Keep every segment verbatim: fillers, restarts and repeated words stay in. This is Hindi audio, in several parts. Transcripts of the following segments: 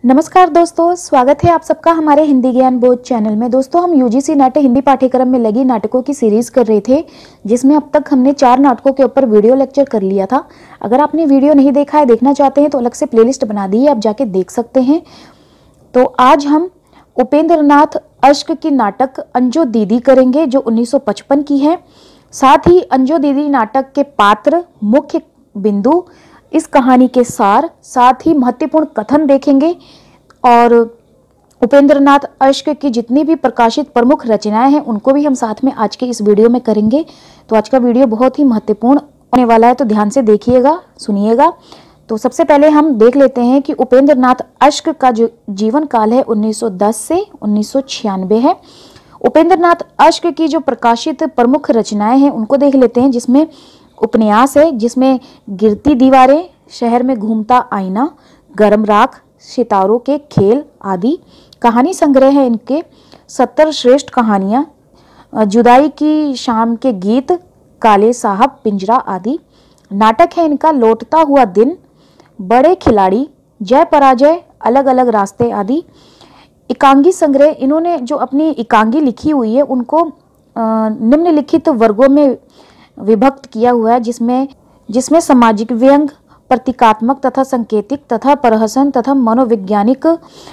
नमस्कार दोस्तों, स्वागत है आप सबका हमारे हिंदी ज्ञान बोध चैनल में। दोस्तों, हम यूजीसी नाट्य हिंदी पाठ्यक्रम में लगी नाटकों की सीरीज कर रहे थे, जिसमें अब तक हमने चार नाटकों के ऊपर वीडियो लेक्चर कर लिया था। अगर आपने वीडियो नहीं देखा है, देखना चाहते हैं तो अलग से प्लेलिस्ट बना दी है, आप जाके देख सकते हैं। तो आज हम उपेंद्र नाथ अश्क की नाटक अंजो दीदी करेंगे, जो उन्नीस सौ पचपन की है। साथ ही अंजो दीदी नाटक के पात्र, मुख्य बिंदु, इस कहानी के सार, साथ ही महत्वपूर्ण कथन देखेंगे और उपेंद्र नाथ अश्क की जितनी भी प्रकाशित प्रमुख रचनाएं हैं उनको भी हम साथ में आज के इस वीडियो में करेंगे। तो आज का वीडियो बहुत ही महत्वपूर्ण होने वाला है, तो ध्यान से देखिएगा, सुनिएगा। तो सबसे पहले हम देख लेते हैं कि उपेंद्र नाथ अश्क का जो जीवन काल है उन्नीस सौ दस से उन्नीस सौ छियानवे है। उपेंद्र नाथ अश्क की जो प्रकाशित प्रमुख रचनाएं हैं उनको देख लेते हैं, जिसमें उपन्यास है, जिसमें गिरती दीवारें, शहर में घूमता आईना, गरम राख, सितारों के खेल आदि। कहानी संग्रह है इनके सत्तर श्रेष्ठ कहानियाँ, जुदाई की शाम के गीत, काले साहब, पिंजरा आदि। नाटक है इनका लौटता हुआ दिन, बड़े खिलाड़ी, जय पराजय, अलग अलग रास्ते आदि। एकांगी संग्रह, इन्होंने जो अपनी एकांगी लिखी हुई है उनको निम्नलिखित वर्गों में विभक्त किया हुआ है, जिसमें जिसमें सामाजिक व्यंग, प्रतीकात्मक तथा संकेतिक तथा प्रहसन तथा मनोवैज्ञानिक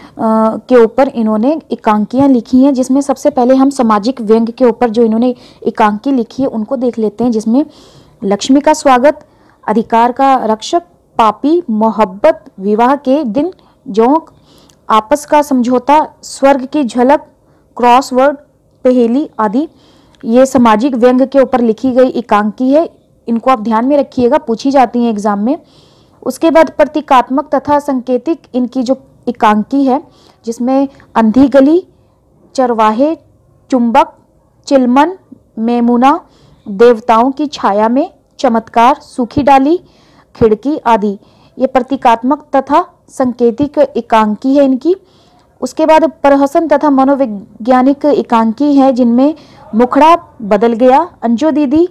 के ऊपर इन्होंने एकांकियां लिखी हैं। जिसमें सबसे पहले हम सामाजिक व्यंग के ऊपर जो इन्होंने एकांकी लिखी है उनको देख लेते हैं, जिसमें लक्ष्मी का स्वागत, अधिकार का रक्षक, पापी, मोहब्बत, विवाह के दिन, जोंक, आपस का समझौता, स्वर्ग की झलक, क्रॉसवर्ड, पहेली आदि। ये सामाजिक व्यंग के ऊपर लिखी गई एकांकी है, इनको आप ध्यान में रखिएगा, पूछी जाती हैं एग्जाम में। उसके बाद प्रतीकात्मक तथा संकेतिक इनकी जो एकांकी है, जिसमें अंधी गली, चरवाहे, चुंबक, चिलमन, मेमुना, देवताओं की छाया में, चमत्कार, सूखी डाली, खिड़की आदि। ये प्रतीकात्मक तथा संकेतिक एकांकी है इनकी। उसके बाद प्रहसन तथा मनोवैज्ञानिक एकांकी है, जिनमें मुखड़ा बदल गया, अंजो दीदी,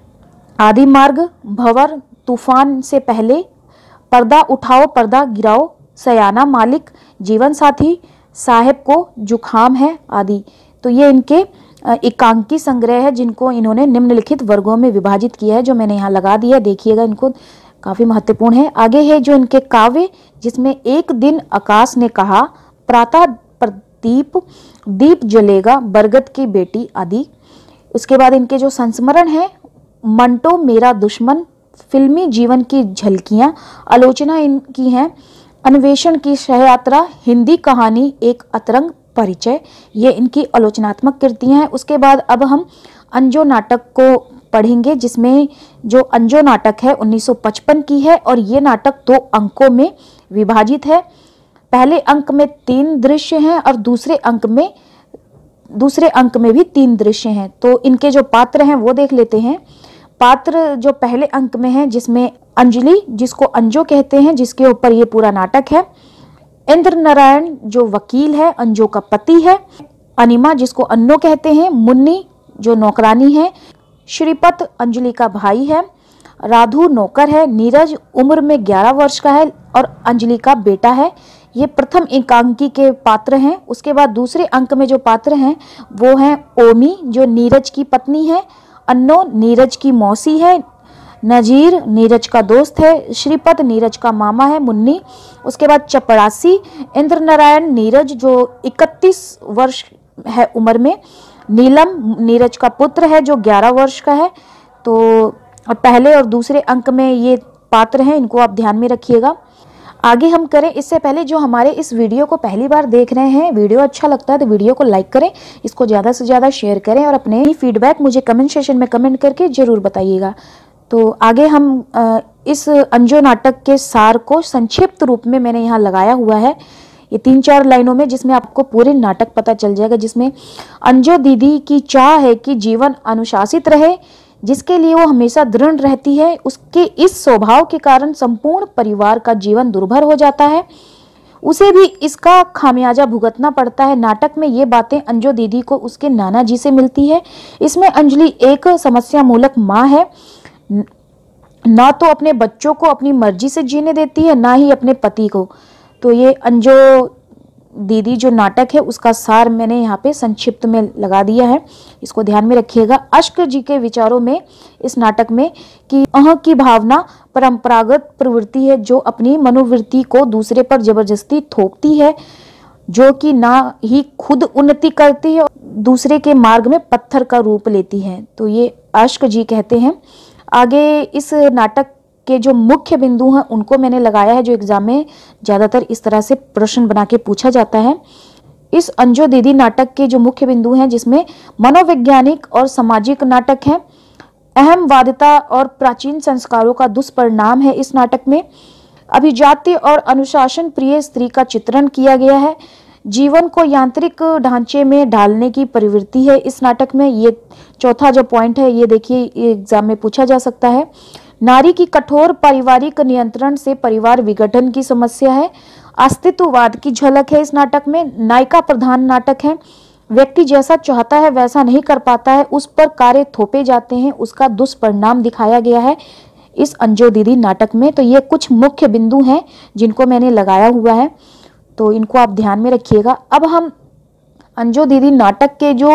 आदि मार्ग, भंवर, तूफान से पहले, पर्दा उठाओ पर्दा गिराओ, सयाना मालिक, जीवन साथी, साहेब को जुखाम है आदि। तो ये इनके एकांकी संग्रह है, जिनको इन्होंने निम्नलिखित वर्गों में विभाजित किया है, जो मैंने यहाँ लगा दिया, देखिएगा, इनको काफ़ी महत्वपूर्ण है। आगे है जो इनके काव्य, जिसमें एक दिन आकाश ने कहा, प्रातः प्रदीप, दीप जलेगा, बरगद की बेटी आदि। उसके बाद इनके जो संस्मरण है, मंटो मेरा दुश्मन, फिल्मी जीवन की झलकियां, आलोचना इनकी है, अन्वेषण की सहयात्रा, हिंदी कहानी एक अतरंग परिचय। ये इनकी आलोचनात्मक कृतियां हैं। उसके बाद अब हम अंजो नाटक को पढ़ेंगे, जिसमें जो अंजो नाटक है उन्नीस सौ पचपन की है और ये नाटक दो अंकों में विभाजित है। पहले अंक में तीन दृश्य हैं और दूसरे अंक में दूसरे अंक में भी तीन दृश्य हैं। तो इनके जो पात्र हैं वो देख लेते हैं। पात्र जो पहले अंक में है, जिसमें अंजलि, जिसको अंजो कहते हैं, जिसके ऊपर ये पूरा नाटक है। इंद्र नारायण जो वकील है, अंजो का पति है। अनिमा, जिसको अन्नो कहते हैं, मुन्नी जो नौकरानी है। श्रीपत अंजलि का भाई है। राधु नौकर है। नीरज उम्र में ग्यारह वर्ष का है और अंजलि का बेटा है। ये प्रथम एकांकी के पात्र हैं। उसके बाद दूसरे अंक में जो पात्र हैं वो हैं ओमी, जो नीरज की पत्नी है। अन्नो नीरज की मौसी है। नजीर नीरज का दोस्त है। श्रीपत नीरज का मामा है। मुन्नी। उसके बाद चपड़ासी, इंद्र नारायण नीरज जो इकतीस वर्ष है उम्र में। नीलम नीरज का पुत्र है जो ग्यारह वर्ष का है। तो पहले और दूसरे अंक में ये पात्र हैं, इनको आप ध्यान में रखिएगा। आगे हम करें इससे पहले जो हमारे इस वीडियो को पहली बार देख रहे हैं, वीडियो अच्छा लगता है तो वीडियो को लाइक करें, इसको ज़्यादा से ज़्यादा शेयर करें और अपने फीडबैक मुझे कमेंट सेशन में कमेंट करके ज़रूर बताइएगा। तो आगे हम इस अंजो नाटक के सार को संक्षिप्त रूप में मैंने यहाँ लगाया हुआ है, ये तीन चार लाइनों में, जिसमें आपको पूरे नाटक पता चल जाएगा। जिसमें अंजो दीदी की चाह है कि जीवन अनुशासित रहे, जिसके लिए वो हमेशा दृढ़ रहती है। उसके इस स्वभाव के कारण संपूर्ण परिवार का जीवन दुर्भर हो जाता है, उसे भी इसका खामियाजा भुगतना पड़ता है। नाटक में ये बातें अंजो दीदी को उसके नाना जी से मिलती है। इसमें अंजलि एक समस्या मूलक माँ है, ना तो अपने बच्चों को अपनी मर्जी से जीने देती है, ना ही अपने पति को। तो ये अंजो दीदी जो नाटक है उसका सार मैंने यहाँ पे संक्षिप्त में लगा दिया है, इसको ध्यान में रखिएगा। अश्क जी के विचारों में इस नाटक में कि अह की भावना परंपरागत प्रवृत्ति है जो अपनी मनोवृत्ति को दूसरे पर जबरदस्ती थोपती है, जो कि ना ही खुद उन्नति करती है, दूसरे के मार्ग में पत्थर का रूप लेती है। तो ये अश्क जी कहते हैं। आगे इस नाटक के जो मुख्य बिंदु हैं उनको मैंने लगाया है, जो एग्जाम में ज़्यादातर इस तरह से प्रश्न बना के पूछा जाता है। इस अंजो दीदी नाटक के जो मुख्य बिंदु हैं जिसमें मनोवैज्ञानिक और सामाजिक नाटक है, अहमवादिता और प्राचीन संस्कारों का दुष्परिणाम है इस नाटक में, अभिजात्य और अनुशासन प्रिय स्त्री का चित्रण किया गया है, जीवन को यांत्रिक ढांचे में ढालने की प्रवृत्ति है इस नाटक में। ये चौथा जो पॉइंट है ये देखिए एग्जाम में पूछा जा सकता है। नारी की कठोर पारिवारिक नियंत्रण से परिवार विघटन की समस्या है, अस्तित्ववाद की झलक है इस नाटक में। नायिका प्रधान नाटक है, व्यक्ति जैसा चाहता है वैसा नहीं कर पाता है, उस पर कार्य थोपे जाते हैं, उसका दुष्परिणाम दिखाया गया है इस अंजो दीदी नाटक में। तो ये कुछ मुख्य बिंदु हैं जिनको मैंने लगाया हुआ है, तो इनको आप ध्यान में रखिएगा। अब हम अंजो दीदी नाटक के जो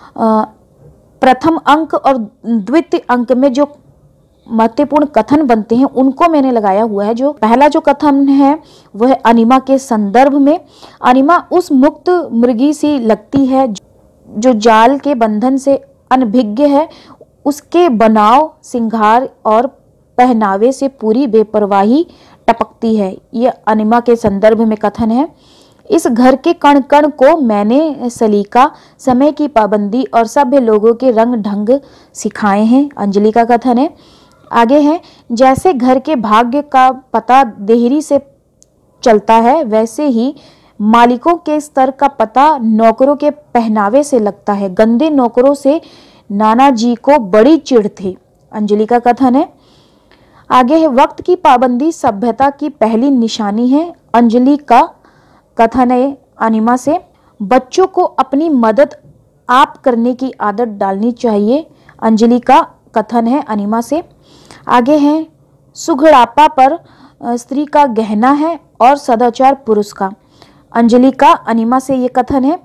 प्रथम अंक और द्वितीय अंक में जो महत्वपूर्ण कथन बनते हैं उनको मैंने लगाया हुआ है। जो पहला जो कथन है वह है अनिमा के संदर्भ में। अनिमा उस मुक्त मृगी सी लगती है जो जाल के बंधन से अनभिज्ञ है, उसके बनाव, सिंगार और पहनावे से पूरी बेपरवाही टपकती है। यह अनिमा के संदर्भ में कथन है। इस घर के कण कण को मैंने सलीका, समय की पाबंदी और सभ्य लोगों के रंग ढंग सिखाए हैं, अंजलि का कथन है। आगे है, जैसे घर के भाग्य का पता देहरी से चलता है वैसे ही मालिकों के स्तर का पता नौकरों के पहनावे से लगता है। गंदे नौकरों से नाना जी को बड़ी चिढ़ थी, अंजलि का कथन है। आगे है, वक्त की पाबंदी सभ्यता की पहली निशानी है, अंजलि का कथन है अनिमा से। बच्चों को अपनी मदद आप करने की आदत डालनी चाहिए, अंजलि का कथन है अनिमा से। आगे है, सुघड़ापा पर स्त्री का गहना है और सदाचार पुरुष का, अंजलि का अनिमा से ये कथन है।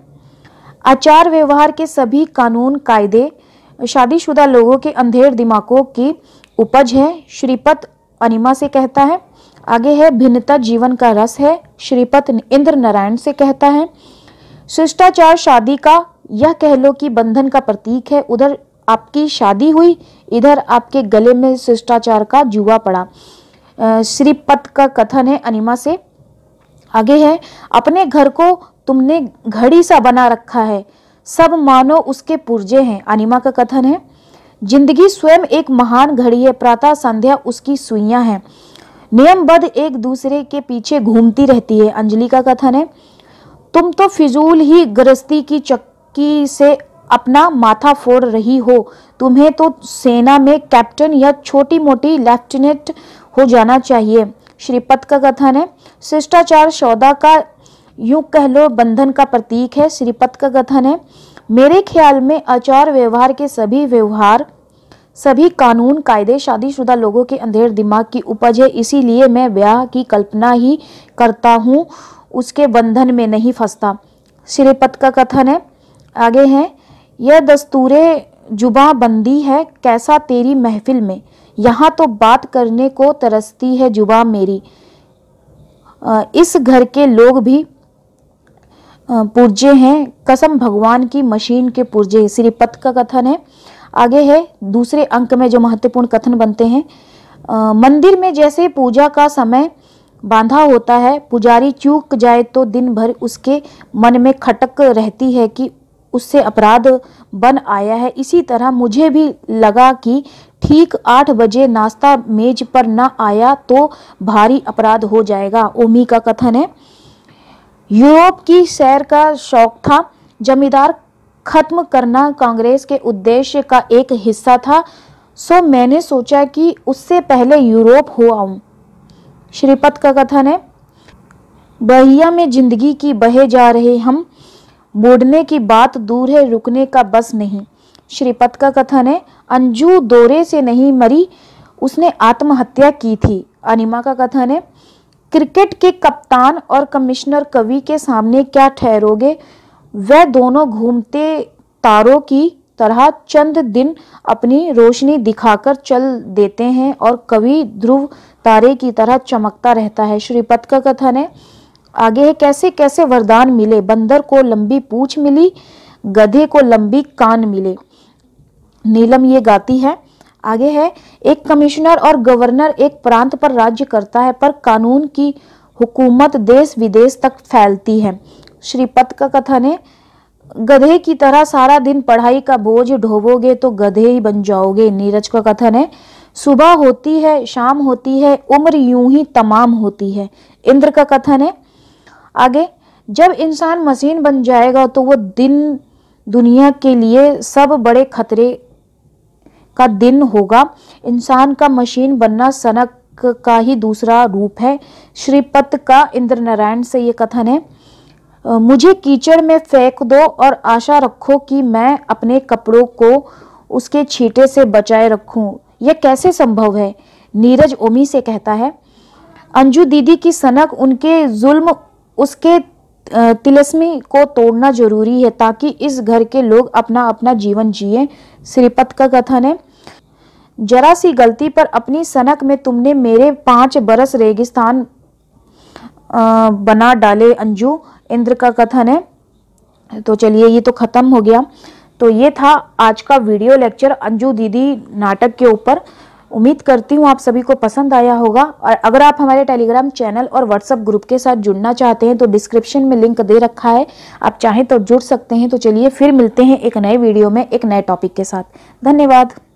आचार व्यवहार के सभी कानून कायदे शादीशुदा लोगों के अंधेर दिमागों की उपज है, श्रीपत अनिमा से कहता है। आगे है, भिन्नता जीवन का रस है, श्रीपत इंद्र नारायण से कहता है। शिष्टाचार शादी का यह कह लो कि बंधन का प्रतीक है, उधर आपकी शादी हुई, इधर आपके गले में शिष्टाचार का जुआ पड़ा, श्रीपत का कथन है अनिमा से। आगे है, अपने घर को तुमने घड़ी सा बना रखा है, सब मानो उसके पुर्जे हैं, अनिमा का कथन है। जिंदगी स्वयं एक महान घड़ी है, प्रातः संध्या उसकी सुइयां हैं, नियमबद्ध एक दूसरे के पीछे घूमती रहती है, अंजलि का कथन है। तुम तो फिजूल ही गृहस्थी की चक्की से अपना माथा फोड़ रही हो, तुम्हें तो सेना में कैप्टन या छोटी मोटी लेफ्टिनेंट हो जाना चाहिए, श्रीपत का कथन है। शिष्टाचार सौदा का यूं कह लो बंधन का प्रतीक है, श्रीपत का कथन है। मेरे ख्याल में आचार व्यवहार के सभी व्यवहार सभी कानून कायदे शादीशुदा लोगों के अंधेर दिमाग की उपज है, इसीलिए मैं ब्याह की कल्पना ही करता हूँ, उसके बंधन में नहीं फंसता, श्रीपत का कथन है। आगे है, यह दस्तूरे जुबां बंदी है कैसा तेरी महफिल में, यहाँ तो बात करने को तरसती है जुबां मेरी, इस घर के लोग भी पुर्जे हैं, कसम भगवान की मशीन के पुर्जे, श्रीपत का कथन है। आगे है, दूसरे अंक में जो महत्वपूर्ण कथन बनते हैं, आ, मंदिर में जैसे पूजा का समय बांधा होता है, पुजारी चूक जाए तो दिन भर उसके मन में खटक रहती है कि उससे अपराध बन आया है, इसी तरह मुझे भी लगा कि ठीक आठ बजे नाश्ता मेज पर न आया तो भारी अपराध हो जाएगा, ओमी का कथन है। यूरोप की सैर का शौक था, जमींदार खत्म करना कांग्रेस के उद्देश्य का एक हिस्सा था, सो मैंने सोचा कि उससे पहले यूरोप हो आऊं, श्रीपत का कथन है। बहिया में जिंदगी की बहे जा रहे हम, मोड़ने की बात दूर है रुकने का बस नहीं, श्रीपत का कथन है। अंजू दौरे से नहीं मरी, उसने आत्महत्या की थी, अनिमा का कथन है। क्रिकेट के कप्तान और कमिश्नर कवि के सामने क्या ठहरोगे? वह दोनों घूमते तारों की तरह चंद दिन अपनी रोशनी दिखाकर चल देते हैं और कवि ध्रुव तारे की तरह चमकता रहता है। श्रीपद का कथन है। आगे है, कैसे कैसे वरदान मिले, बंदर को लंबी पूंछ मिली, गधे को लंबी कान मिले। नीलम ये गाती है। आगे है, एक कमिश्नर और गवर्नर एक प्रांत पर राज्य करता है, पर कानून की हुकूमत देश विदेश तक फैलती है। श्रीपद का कथन है, गधे की तरह सारा दिन पढ़ाई का बोझ ढोवोगे तो गधे ही बन जाओगे। नीरज का कथन है, सुबह होती है शाम होती है, उम्र यूं ही तमाम होती है। इंद्र का कथन है। आगे, जब इंसान मशीन बन जाएगा तो वो दिन दुनिया के लिए सब बड़े खतरे का दिन होगा। इंसान का मशीन बनना सनक का ही दूसरा रूप है। श्रीपद का इंद्र नारायण से ये कथन है, मुझे कीचड़ में फेंक दो और आशा रखो कि मैं अपने कपड़ों को उसके छींटे से बचाए रखूं, यह कैसे संभव है? नीरज ओमी से कहता है। अंजू दीदी की सनक, उनके जुल्म, उसके तिलस्मी को तोड़ना जरूरी है ताकि इस घर के लोग अपना अपना जीवन जिए। श्रीपद का कथन है, जरा सी गलती पर अपनी सनक में तुमने मेरे पांच बरस रेगिस्तान बना डाले अंजू। इंद्र का कथन है। तो चलिए, ये तो खत्म हो गया। तो ये था आज का वीडियो लेक्चर अंजू दीदी नाटक के ऊपर। उम्मीद करती हूँ आप सभी को पसंद आया होगा। और अगर आप हमारे टेलीग्राम चैनल और व्हाट्सएप ग्रुप के साथ जुड़ना चाहते हैं तो डिस्क्रिप्शन में लिंक दे रखा है, आप चाहें तो जुड़ सकते हैं। तो चलिए फिर मिलते हैं एक नए वीडियो में एक नए टॉपिक के साथ। धन्यवाद।